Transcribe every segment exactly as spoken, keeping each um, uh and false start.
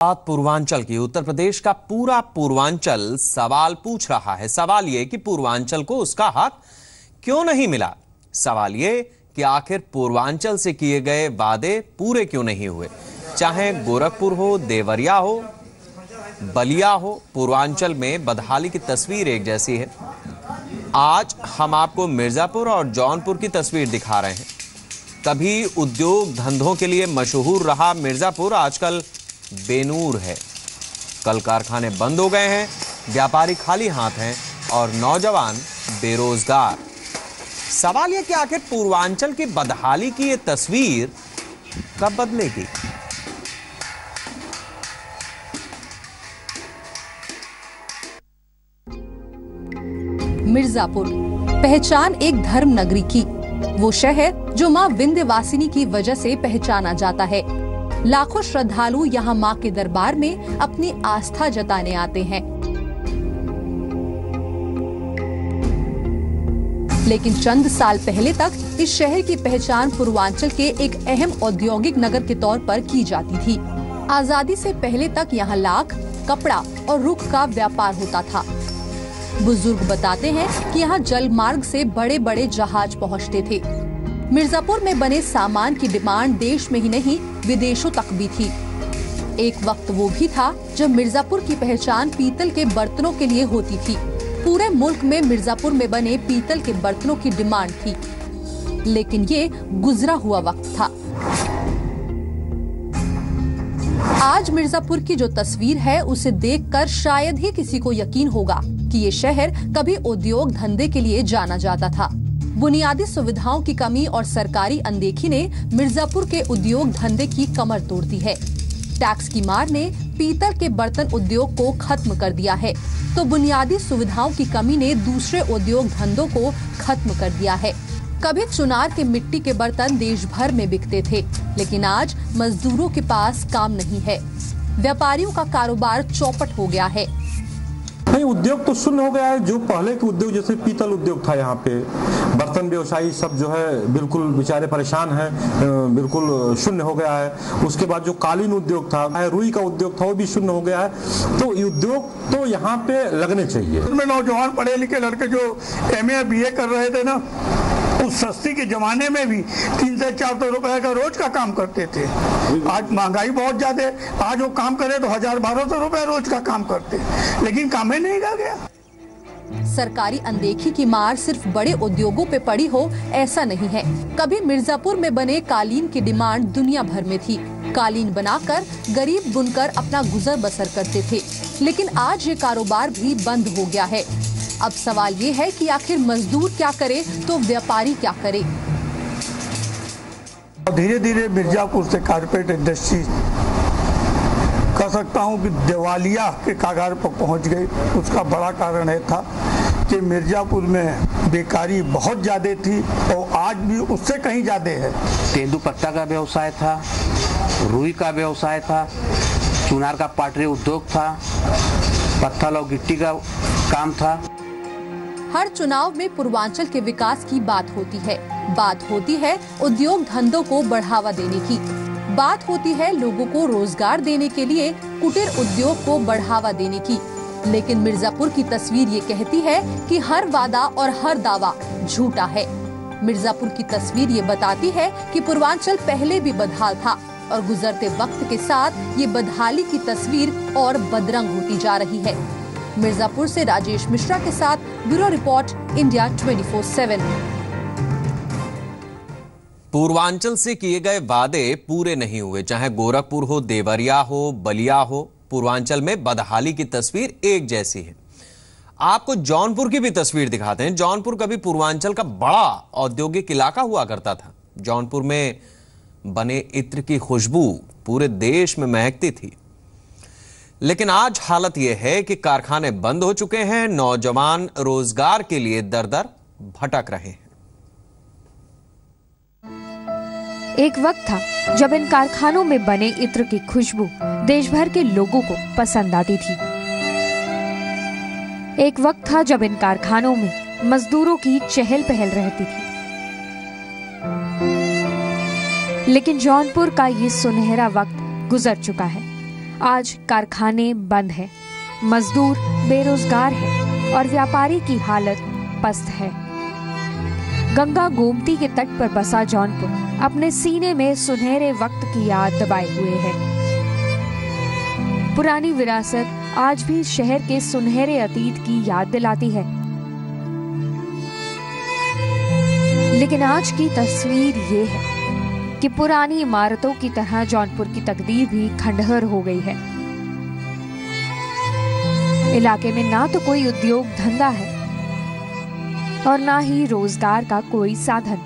पूर्वांचल की उत्तर प्रदेश का पूरा पूर्वांचल सवाल पूछ रहा है। सवाल यह कि पूर्वांचल को उसका हक क्यों नहीं मिला। सवाल यह कि आखिर पूर्वांचल से किए गए वादे पूरे क्यों नहीं हुए। चाहे गोरखपुर हो, देवरिया हो, बलिया हो, पूर्वांचल में बदहाली की तस्वीर एक जैसी है। आज हम आपको मिर्जापुर और जौनपुर की तस्वीर दिखा रहे हैं। कभी उद्योग धंधों के लिए मशहूर रहा मिर्जापुर आजकल बेनूर है। कल कारखाने बंद हो गए हैं, व्यापारी खाली हाथ हैं और नौजवान बेरोजगार। सवाल यह कि आखिर पूर्वांचल की बदहाली की यह तस्वीर कब बदलेगी। मिर्जापुर पहचान एक धर्म नगरी की, वो शहर जो मां विंध्यवासिनी की वजह से पहचाना जाता है। लाखों श्रद्धालु यहाँ मां के दरबार में अपनी आस्था जताने आते हैं। लेकिन चंद साल पहले तक इस शहर की पहचान पूर्वांचल के एक अहम औद्योगिक नगर के तौर पर की जाती थी। आजादी से पहले तक यहाँ लाख, कपड़ा और रुख का व्यापार होता था। बुजुर्ग बताते हैं कि यहाँ जल मार्ग से बड़े बड़े जहाज पहुँचते थे। मिर्जापुर में बने सामान की डिमांड देश में ही नहीं विदेशों तक भी थी। एक वक्त वो भी था जब मिर्जापुर की पहचान पीतल के बर्तनों के लिए होती थी। पूरे मुल्क में मिर्जापुर में बने पीतल के बर्तनों की डिमांड थी। लेकिन ये गुजरा हुआ वक्त था। आज मिर्जापुर की जो तस्वीर है उसे देखकर शायद ही किसी को यकीन होगा कि ये शहर कभी उद्योग धंधे के लिए जाना जाता था। बुनियादी सुविधाओं की कमी और सरकारी अनदेखी ने मिर्जापुर के उद्योग धंधे की कमर तोड़ दी है। टैक्स की मार ने पीतल के बर्तन उद्योग को खत्म कर दिया है, तो बुनियादी सुविधाओं की कमी ने दूसरे उद्योग धंधों को खत्म कर दिया है। कभी चुनार के मिट्टी के बर्तन देश भर में बिकते थे, लेकिन आज मजदूरों के पास काम नहीं है। व्यापारियों का कारोबार चौपट हो गया है। नहीं, उद्योग तो शून्य हो गया है। जो पहले के उद्योग जैसे पीतल उद्योग था, यहाँ पे बर्तन व्यवसायी सब जो है बिल्कुल बेचारे परेशान हैं, बिल्कुल शून्य हो गया है। उसके बाद जो कालीन उद्योग था, रुई का उद्योग था, वो भी शून्य हो गया है। तो उद्योग तो यहाँ पे लगने चाहिए। उसमें नौजवान पढ़े लिखे लड़के जो एम ए बी ए कर रहे थे ना, उस सस्ती के जमाने में भी तीन से चार सौ रुपए का रोज का काम करते थे। आज महंगाई बहुत ज्यादा है, आज वो काम करे तो हजार बारह सौ रुपए रोज का काम करते, लेकिन काम ही नहीं रह गया। सरकारी अनदेखी की मार सिर्फ बड़े उद्योगों पे पड़ी हो ऐसा नहीं है। कभी मिर्जापुर में बने कालीन की डिमांड दुनिया भर में थी। कालीन बनाकर गरीब बुनकर अपना गुजर बसर करते थे, लेकिन आज ये कारोबार भी बंद हो गया है। अब सवाल ये है कि आखिर मजदूर क्या करे तो व्यापारी क्या करे। धीरे धीरे मिर्जापुर से कारपेट इंडस्ट्री कह सकता हूँ कि दिवालिया के कगार पर पहुँच गई। उसका बड़ा कारण है था कि मिर्जापुर में बेकारी बहुत ज़्यादा थी और आज भी उससे कहीं ज़्यादा है। तेंदुपत्ता का व्यवसाय था, रुई का व्यवसाय था, चुनार का पाटरी उद्योग था, पत्थर और गिट्टी का काम था। हर चुनाव में पूर्वांचल के विकास की बात होती है। बात होती है उद्योग धंधों को बढ़ावा देने की। बात होती है लोगों को रोजगार देने के लिए कुटीर उद्योग को बढ़ावा देने की। लेकिन मिर्जापुर की तस्वीर ये कहती है कि हर वादा और हर दावा झूठा है। मिर्जापुर की तस्वीर ये बताती है कि पूर्वांचल पहले भी बदहाल था और गुजरते वक्त के साथ ये बदहाली की तस्वीर और बदरंग होती जा रही है। मिर्जापुर से राजेश मिश्रा के साथ ब्यूरो रिपोर्ट, इंडिया चौबीस सात। पूर्वांचल से किए गए वादे पूरे नहीं हुए। चाहे गोरखपुर हो, देवरिया हो, बलिया हो, पूर्वांचल में बदहाली की तस्वीर एक जैसी है। आपको जौनपुर की भी तस्वीर दिखाते हैं। जौनपुर कभी पूर्वांचल का बड़ा औद्योगिक इलाका हुआ करता था। जौनपुर में बने इत्र की खुशबू पूरे देश में महकती थी। लेकिन आज हालत यह है कि कारखाने बंद हो चुके हैं, नौजवान रोजगार के लिए दर दर भटक रहे हैं। एक वक्त था जब इन कारखानों में बने इत्र की खुशबू देश भर के लोगों को पसंद आती थी। एक वक्त था जब इन कारखानों में मजदूरों की चहल पहल रहती थी। लेकिन जौनपुर का ये सुनहरा वक्त गुजर चुका है। आज कारखाने बंद हैं, मजदूर बेरोजगार हैं और व्यापारी की हालत पस्त है। गंगा गोमती के तट पर बसा जौनपुर अपने सीने में सुनहरे वक्त की याद दबाए हुए है। पुरानी विरासत आज भी शहर के सुनहरे अतीत की याद दिलाती है। लेकिन आज की तस्वीर ये है कि पुरानी इमारतों की तरह जौनपुर की तकदीर भी खंडहर हो गई है। इलाके में ना तो कोई उद्योग धंधा है और ना ही रोजगार का कोई साधन।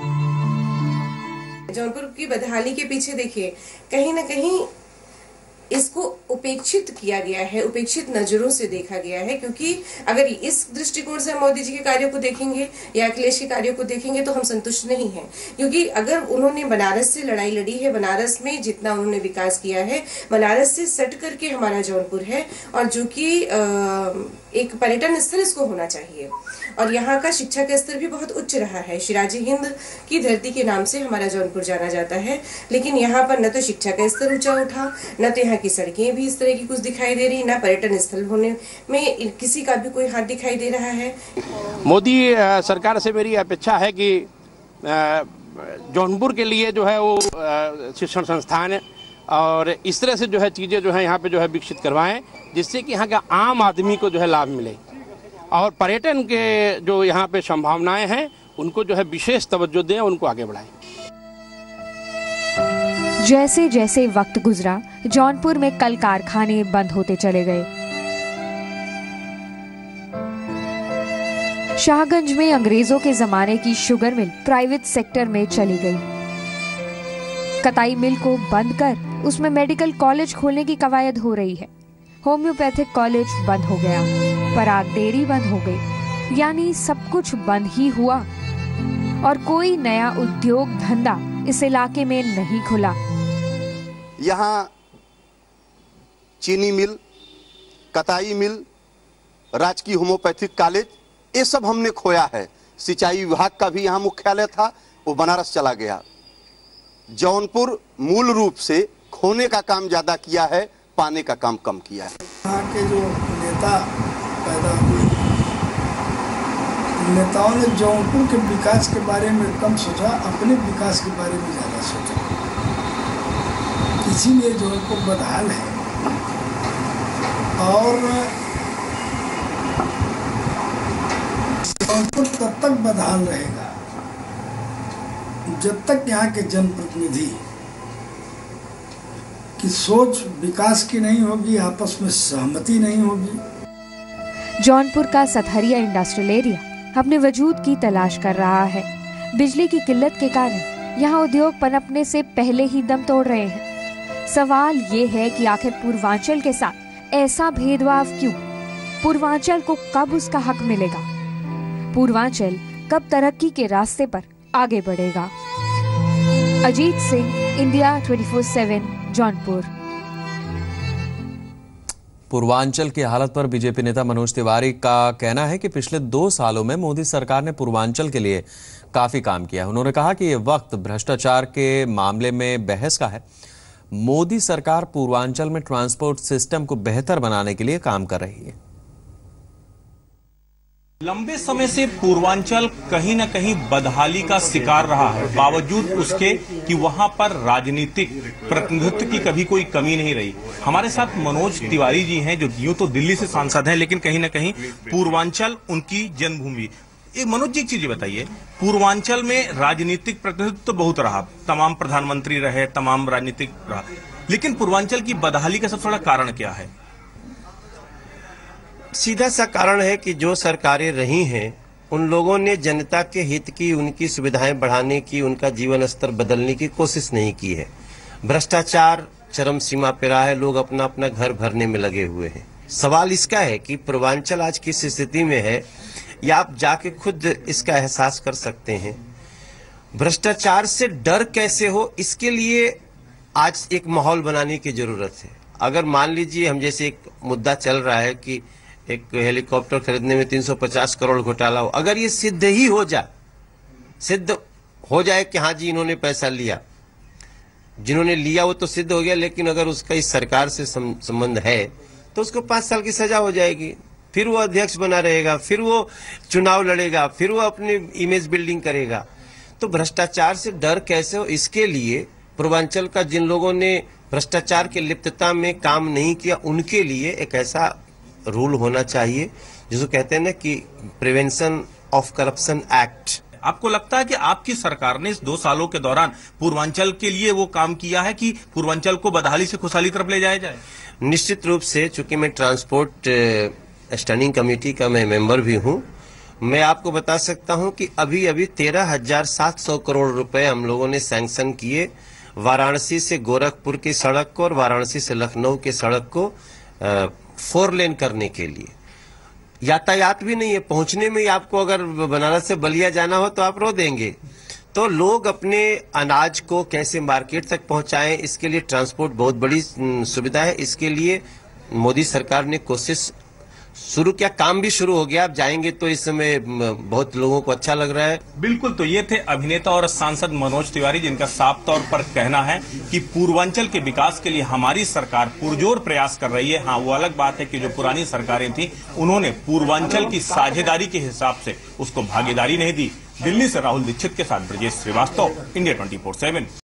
जौनपुर की बदहाली के पीछे देखिए, कहीं ना कहीं इसको उपेक्षित किया गया है, उपेक्षित नजरों से देखा गया है। क्योंकि अगर इस दृष्टिकोण से हम मोदी जी के कार्यों को देखेंगे या अखिलेश के कार्यों को देखेंगे तो हम संतुष्ट नहीं हैं। क्योंकि अगर उन्होंने बनारस से लड़ाई लड़ी है, बनारस में जितना उन्होंने विकास किया है, बनारस से सट करके हमारा जौनपुर है और जो कि एक पर्यटन स्थल इसको होना चाहिए। और यहाँ का शिक्षा का स्तर भी बहुत उच्च रहा है। शिराजी हिंद की धरती के नाम से हमारा जौनपुर जाना जाता है। लेकिन यहाँ पर न तो शिक्षा का स्तर ऊंचा उठा, न तो यहाँ की सड़कें भी इस तरह की कुछ दिखाई दे रही, न पर्यटन स्थल होने में किसी का भी कोई हाथ दिखाई दे रहा है। मोदी सरकार से मेरी अपेक्षा है कि जौनपुर के लिए जो है वो शिक्षण संस्थान और इस तरह से जो है चीज़ें जो है यहाँ पे जो है विकसित करवाएं, जिससे कि यहाँ का आम आदमी को जो है लाभ मिले और पर्यटन के जो यहाँ पे संभावनाएं हैं उनको जो है विशेष तवज्जो दें, उनको आगे बढ़ाएं। जैसे जैसे वक्त गुजरा, जौनपुर में कल कारखाने बंद होते चले गए। शाहगंज में अंग्रेजों के जमाने की शुगर मिल प्राइवेट सेक्टर में चली गई। कताई मिल को बंद कर उसमें मेडिकल कॉलेज खोलने की कवायद हो रही है। होम्योपैथिक कॉलेज बंद हो गया, पराग डेयरी बंद हो गई, यानी सब कुछ बंद ही हुआ और कोई नया उद्योग धंधा इस इलाके में नहीं खुला। यहाँ चीनी मिल, कताई मिल, राजकीय होम्योपैथिक कॉलेज, ये सब हमने खोया है। सिंचाई विभाग का भी यहाँ मुख्यालय था, वो बनारस चला गया। जौनपुर मूल रूप से खोने का काम ज्यादा किया है, पाने का काम कम किया है। यहाँ के जो नेता पैदा हुए, नेताओं ने जौनपुर के विकास के बारे में कम सोचा, अपने विकास के बारे में ज्यादा सोचा। इसीलिए जौनपुर बदहाल है और जौनपुर तब तक बदहाल रहेगा जब तक यहाँ के जनप्रतिनिधि की सोच विकास की नहीं होगी, आपस में सहमति नहीं होगी। जौनपुर का सतहरिया इंडस्ट्रियल एरिया अपने वजूद की तलाश कर रहा है। बिजली की किल्लत के कारण यहाँ उद्योग पनपने से पहले ही दम तोड़ रहे हैं। सवाल ये है कि आखिर पूर्वांचल के साथ ऐसा भेदभाव क्यों? पूर्वांचल को कब उसका हक मिलेगा? पूर्वांचल कब तरक्की के रास्ते पर आगे बढ़ेगा? Ajit Singh, India twenty four seven, Jaunpur. Purvanchal की हालत पर बीजेपी नेता मनोज तिवारी का कहना है कि पिछले दो सालों में मोदी सरकार ने पूर्वांचल के लिए काफी काम किया है। उन्होंने कहा कि ये वक्त भ्रष्टाचार के मामले में बहस का है। मोदी सरकार पूर्वांचल में ट्रांसपोर्ट सिस्टम को बेहतर बनाने के लिए काम कर रही है। लंबे समय से पूर्वांचल कहीं न कहीं बदहाली का शिकार रहा है, बावजूद उसके कि वहां पर राजनीतिक प्रतिनिधित्व की कभी कोई कमी नहीं रही। हमारे साथ मनोज तिवारी जी हैं, जो यूं तो दिल्ली से सांसद हैं, लेकिन कहीं न कहीं पूर्वांचल उनकी जन्मभूमि। एक मनोज जी एक चीज बताइए, पूर्वांचल में राजनीतिक प्रतिनिधित्व तो बहुत रहा, तमाम प्रधानमंत्री रहे, तमाम राजनीतिक रहा, लेकिन पूर्वांचल की बदहाली का सबसे बड़ा कारण क्या है? सीधा सा कारण है कि जो सरकारें रही हैं उन लोगों ने जनता के हित की, उनकी सुविधाएं बढ़ाने की, उनका जीवन स्तर बदलने की कोशिश नहीं की है। भ्रष्टाचार चरम सीमा पर रहा है, लोग अपना अपना घर भरने में लगे हुए हैं। सवाल इसका है कि पूर्वांचल आज किस स्थिति में है, या आप जाके खुद इसका एहसास कर सकते हैं। भ्रष्टाचार से डर कैसे हो, इसके लिए आज एक माहौल बनाने की जरूरत है। अगर मान लीजिए हम जैसे एक मुद्दा चल रहा है कि एक हेलीकॉप्टर खरीदने में तीन सौ पचास करोड़ घोटाला हो, अगर ये सिद्ध ही हो जाए, सिद्ध हो जाए कि हाँ जी इन्होंने पैसा लिया, जिन्होंने लिया वो तो सिद्ध हो गया, लेकिन अगर उसका इस सरकार से संबंध है तो उसको पांच साल की सजा हो जाएगी, फिर वो अध्यक्ष बना रहेगा, फिर वो चुनाव लड़ेगा, फिर वो अपनी इमेज बिल्डिंग करेगा। तो भ्रष्टाचार से डर कैसे हो, इसके लिए पूर्वांचल का जिन लोगों ने भ्रष्टाचार की लिप्तता में काम नहीं किया उनके लिए एक ऐसा रूल होना चाहिए जिसको कहते हैं ना कि प्रिवेंशन ऑफ करप्शन एक्ट। आपको लगता है कि आपकी सरकार ने इस दो सालों के दौरान पूर्वांचल के लिए वो काम किया है कि पूर्वांचल को बदहाली से खुशहाली तरफ ले जाया जाए? निश्चित रूप से, चूंकि मैं ट्रांसपोर्ट स्टैंडिंग कमेटी का मैं मेंबर भी हूं, मैं आपको बता सकता हूं कि अभी अभी तेरह हजार सात सौ करोड़ रुपए हम लोगों ने सैंक्शन किए वाराणसी से गोरखपुर की सड़क को और वाराणसी से लखनऊ की सड़क को फोर लेन करने के लिए। यातायात भी नहीं है, पहुंचने में ही आपको अगर बनारस से बलिया जाना हो तो आप रो देंगे। तो लोग अपने अनाज को कैसे मार्केट तक पहुंचाएं, इसके लिए ट्रांसपोर्ट बहुत बड़ी सुविधा है। इसके लिए मोदी सरकार ने कोशिश शुरू किया, काम भी शुरू हो गया। आप जाएंगे तो इस समय बहुत लोगों को अच्छा लग रहा है। बिल्कुल, तो ये थे अभिनेता और सांसद मनोज तिवारी, जिनका साफ तौर पर कहना है कि पूर्वांचल के विकास के लिए हमारी सरकार पुरजोर प्रयास कर रही है। हाँ, वो अलग बात है कि जो पुरानी सरकारें थी उन्होंने पूर्वांचल की साझेदारी के हिसाब से उसको भागीदारी नहीं दी। दिल्ली से राहुल दीक्षित के साथ Brajesh Srivastava, India twenty four seven.